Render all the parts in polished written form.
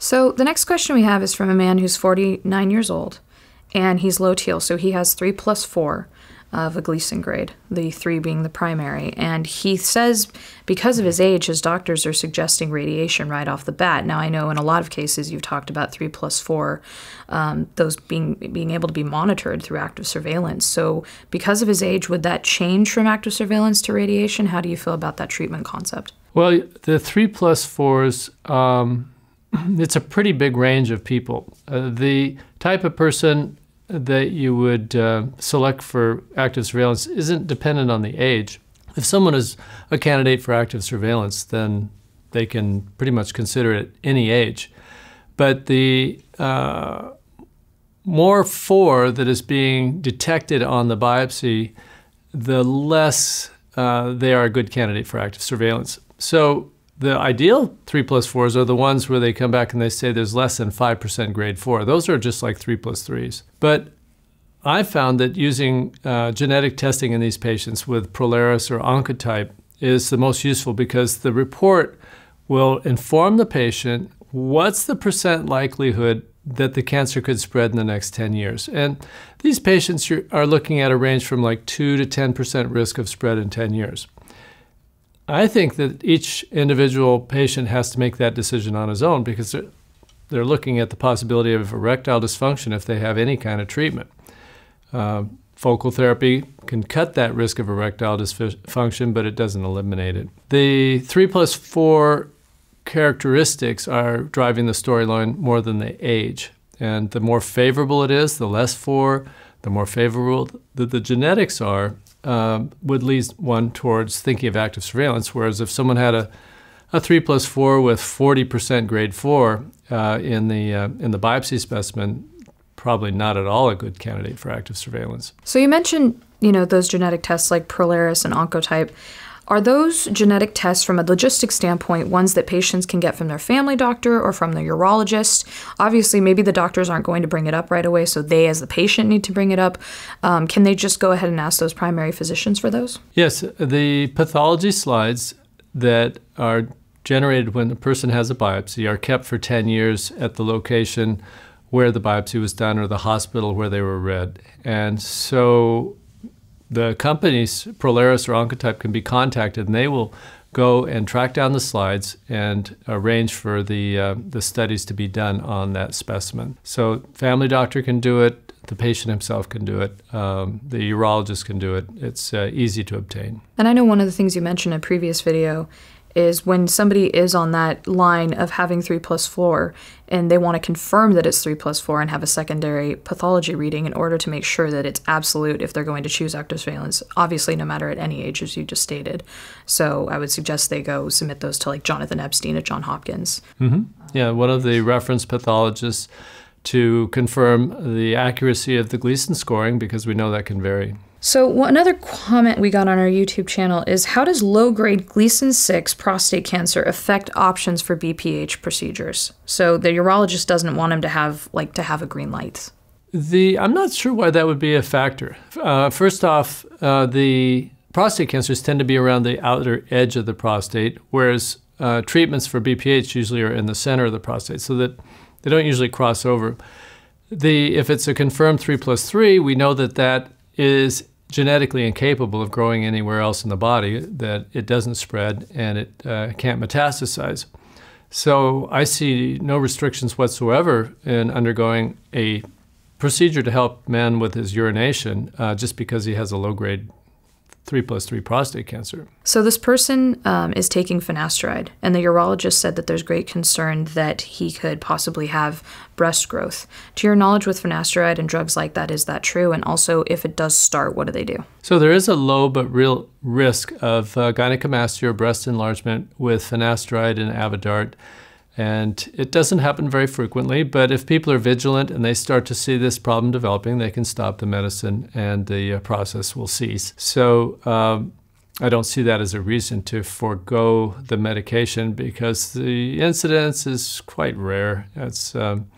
So the next question we have is from a man who's 49 years old, and he's low-teal, so he has 3+4 of a Gleason grade, the 3 being the primary. And he says because of his age, his doctors are suggesting radiation right off the bat. Now, I know in a lot of cases you've talked about 3+4, those being able to be monitored through active surveillance. So because of his age, would that change from active surveillance to radiation? How do you feel about that treatment concept? Well, the 3+4s, it's a pretty big range of people. The type of person that you would select for active surveillance isn't dependent on the age. If someone is a candidate for active surveillance, then they can pretty much consider it any age. But the more 4 that is being detected on the biopsy, the less they are a good candidate for active surveillance. So the ideal 3+4s are the ones where they come back and they say there's less than 5% grade 4. Those are just like 3+3s. But I found that using genetic testing in these patients with Prolaris or Oncotype is the most useful because the report will inform the patient what's the percent likelihood that the cancer could spread in the next 10 years. And these patients are looking at a range from like 2 to 10% risk of spread in 10 years. I think that each individual patient has to make that decision on his own because they're looking at the possibility of erectile dysfunction if they have any kind of treatment. Focal therapy can cut that risk of erectile dysfunction, but it doesn't eliminate it. The 3+4 characteristics are driving the storyline more than the age. And the more favorable it is, the less 4, the more favorable the genetics are, would lead one towards thinking of active surveillance, whereas if someone had a 3+4 with 40% grade 4 in the biopsy specimen, probably not at all a good candidate for active surveillance. So you mentioned, those genetic tests like Prolaris and Oncotype. Are those genetic tests from a logistic standpoint ones that patients can get from their family doctor or from the urologist? Obviously, maybe the doctors aren't going to bring it up right away, so they as the patient need to bring it up. Can they just go ahead and ask those primary physicians for those? Yes, the pathology slides that are generated when the person has a biopsy are kept for 10 years at the location where the biopsy was done or the hospital where they were read. And so the companies, Prolaris or Oncotype, can be contacted and they will go and track down the slides and arrange for the studies to be done on that specimen. So family doctor can do it, the patient himself can do it, the urologist can do it. It's easy to obtain. And I know one of the things you mentioned in a previous video is when somebody is on that line of having 3+4 and they want to confirm that it's 3+4 and have a secondary pathology reading in order to make sure that it's absolute if they're going to choose active surveillance, obviously no matter at any age, as you just stated. So I would suggest they go submit those to like Jonathan Epstein at Johns Hopkins. Mm-hmm. Yeah, one of the reference pathologists to confirm the accuracy of the Gleason scoring because we know that can vary. So another comment we got on our YouTube channel is, how does low-grade Gleason 6 prostate cancer affect options for BPH procedures? So the urologist doesn't want him to have a green light. I'm not sure why that would be a factor. First off, the prostate cancers tend to be around the outer edge of the prostate, whereas treatments for BPH usually are in the center of the prostate, so that they don't usually cross over. If it's a confirmed 3+3, we know that is genetically incapable of growing anywhere else in the body, that it doesn't spread and it can't metastasize. So I see no restrictions whatsoever in undergoing a procedure to help men with his urination just because he has a low-grade 3+3 prostate cancer. So this person is taking finasteride, and the urologist said that there's great concern that he could possibly have breast growth. To your knowledge with finasteride and drugs like that, is that true? And also, if it does start, what do they do? So there is a low but real risk of gynecomastia or breast enlargement with finasteride and Avodart. And it doesn't happen very frequently, but if people are vigilant and they start to see this problem developing, they can stop the medicine and the process will cease. So I don't see that as a reason to forego the medication because the incidence is quite rare. It's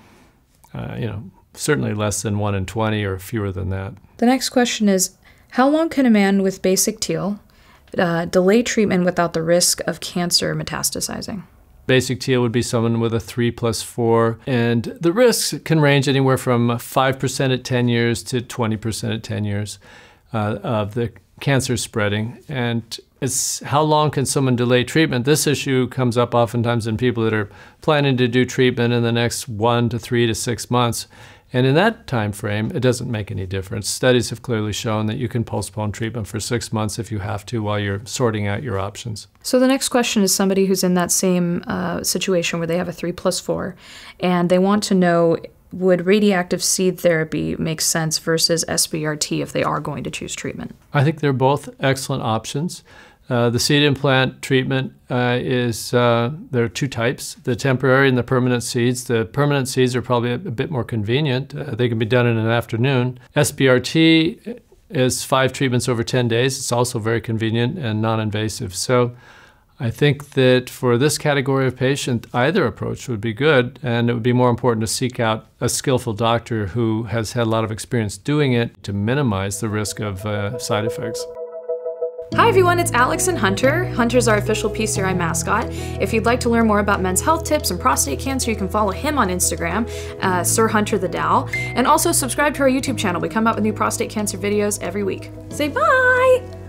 certainly less than 1 in 20 or fewer than that. The next question is, how long can a man with Basic Teal delay treatment without the risk of cancer metastasizing? Basic Teal would be someone with a 3+4. And the risks can range anywhere from 5% at 10 years to 20% at 10 years of the cancer spreading. And it's how long can someone delay treatment? This issue comes up oftentimes in people that are planning to do treatment in the next 1 to 3 to 6 months. And in that time frame, it doesn't make any difference. Studies have clearly shown that you can postpone treatment for 6 months if you have to while you're sorting out your options. So the next question is somebody who's in that same situation where they have a 3+4, and they want to know, would radioactive seed therapy make sense versus SBRT if they are going to choose treatment? I think they're both excellent options. The seed implant treatment there are two types, the temporary and the permanent seeds. The permanent seeds are probably a bit more convenient. They can be done in an afternoon. SBRT is 5 treatments over 10 days. It's also very convenient and non-invasive. So I think that for this category of patient, either approach would be good, and it would be more important to seek out a skillful doctor who has had a lot of experience doing it to minimize the risk of side effects. Hi everyone, it's Alex and Hunter. Hunter's our official PCRI mascot. If you'd like to learn more about men's health tips and prostate cancer, you can follow him on Instagram, Sir Hunter the Dow, and also subscribe to our YouTube channel. We come out with new prostate cancer videos every week. Say bye!